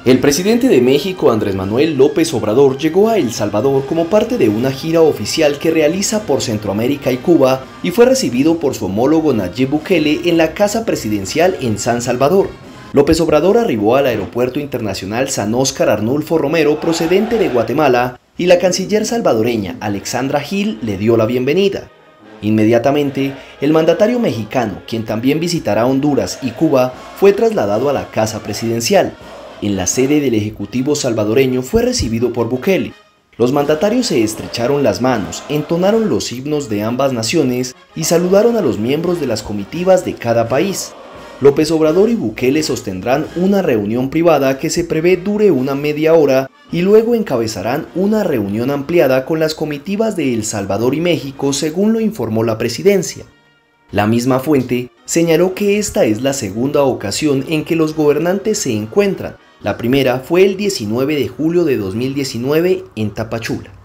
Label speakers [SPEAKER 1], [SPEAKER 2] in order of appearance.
[SPEAKER 1] El presidente de México, Andrés Manuel López Obrador, llegó a El Salvador como parte de una gira oficial que realiza por Centroamérica y Cuba y fue recibido por su homólogo Nayib Bukele en la Casa Presidencial en San Salvador. López Obrador arribó al Aeropuerto Internacional San Óscar Arnulfo Romero procedente de Guatemala y la canciller salvadoreña Alexandra Gil le dio la bienvenida. Inmediatamente, el mandatario mexicano, quien también visitará Honduras y Cuba, fue trasladado a la Casa Presidencial. En la sede del Ejecutivo salvadoreño fue recibido por Bukele. Los mandatarios se estrecharon las manos, entonaron los himnos de ambas naciones y saludaron a los miembros de las comitivas de cada país. López Obrador y Bukele sostendrán una reunión privada que se prevé dure una media hora y luego encabezarán una reunión ampliada con las comitivas de El Salvador y México, según lo informó la presidencia. La misma fuente señaló que esta es la segunda ocasión en que los gobernantes se encuentran. La primera fue el 19 de julio de 2019 en Tapachula.